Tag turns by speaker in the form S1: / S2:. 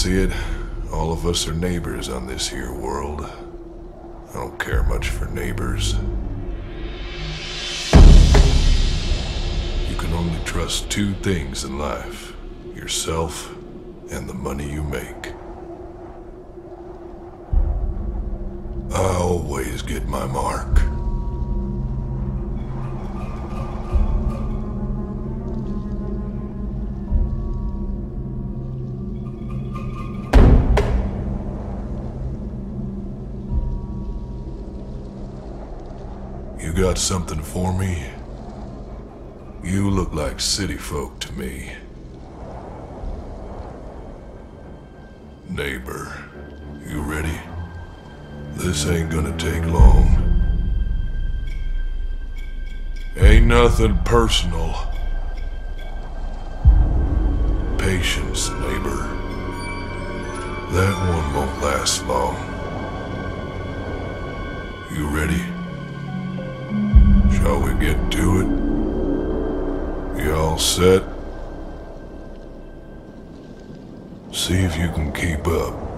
S1: see it, all of us are neighbors on this here world. I don't care much for neighbors. You can only trust two things in life: yourself and the money you make. I always get my mark. You got something for me? You look like city folk to me. Neighbor, you ready? This ain't gonna take long. Ain't nothing personal. Patience, neighbor. That one won't last long. You ready? Shall we get to it? You all set? See if you can keep up.